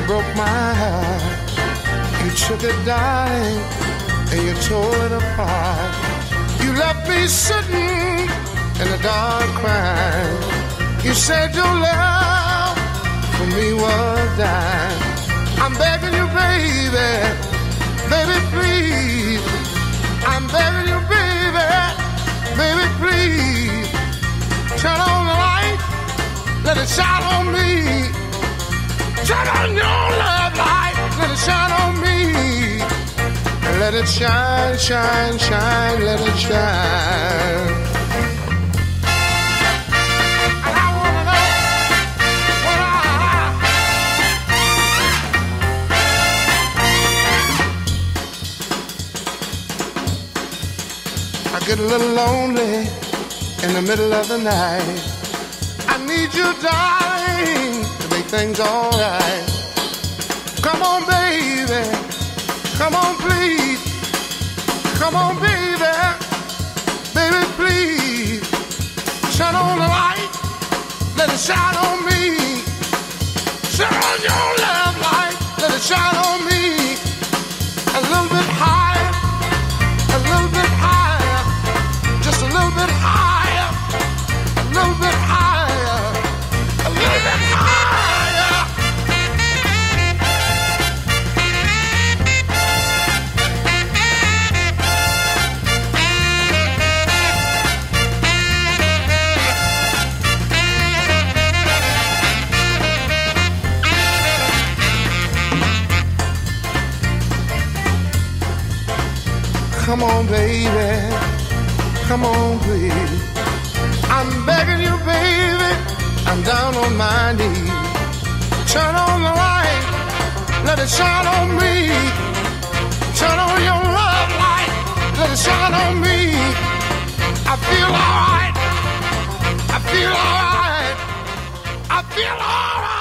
broke my heart. You took it, darling, and you tore it apart. You left me sitting in the dark crying. You said your love for me was dying. I'm begging you, baby, baby, please. I'm begging you, baby, baby, please. Turn on the light, let it shine on me. Turn on your love light, let it shine on me. And let it shine, shine, shine, let it shine. And I wanna know what I get a little lonely in the middle of the night. I need you, darling, to make things alright. Come on, baby, come on, please. Come on, baby, baby, please. Turn on the light, let it shine on me. Turn on your love light, let it shine on me. A little bit higher, a little bit higher, just a little bit higher, a little bit higher, a little bit higher. Come on, baby, come on, please. I'm begging you, baby, I'm down on my knees. Turn on the light, let it shine on me. Turn on your love light, let it shine on me. I feel alright, I feel alright, I feel alright.